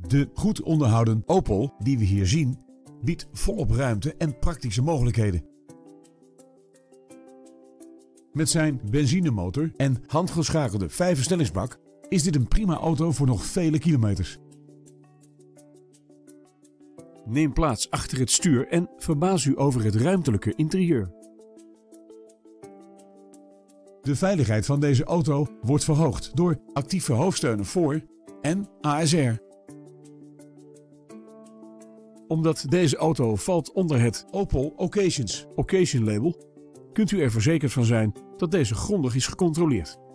De goed onderhouden Opel die we hier zien biedt volop ruimte en praktische mogelijkheden. Met zijn benzinemotor en handgeschakelde 5-versnellingsbak is dit een prima auto voor nog vele kilometers. Neem plaats achter het stuur en verbaas u over het ruimtelijke interieur. De veiligheid van deze auto wordt verhoogd door actieve hoofdsteunen voor en ASR. Omdat deze auto valt onder het Opel Occasion label, kunt u er verzekerd van zijn dat deze grondig is gecontroleerd.